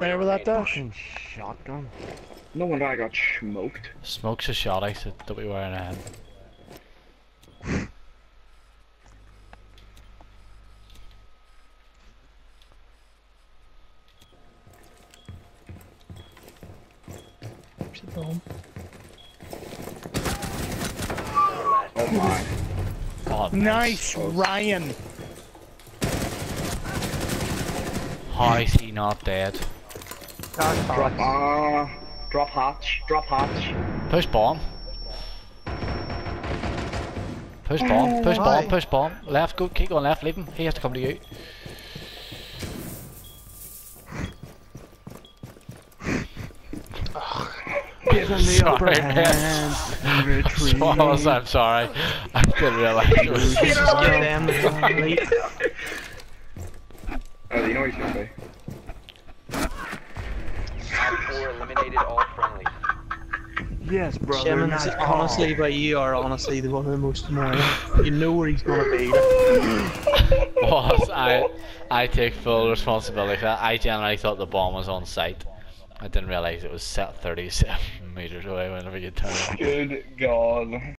Remember that dash? Fucking shotgun. No wonder I got smoked. Smoke's a shot, I said, don't be wearing a head. There's a bomb. Oh my. Oh, Nice, Ryan! How is he not dead? Drop hatch. Drop hatch. Push bomb. Push bomb, push bomb, push bomb. Left, go, keep going left, leave him. He has to come to you. Give him the upper Sorry, hand. Retreat. Swallows, I'm sorry. I didn't realise it was... Just get them to lead. Oh, you know what he's gonna be. Op 4 eliminated all friendlies. Yes, brother. Simmons, nice honestly, but you are honestly the one of the most annoying. You know where he's gonna be. Boss, I take full responsibility for that. I genuinely thought the bomb was on site. I didn't realise it was set 37 meters away whenever you turned. Good God.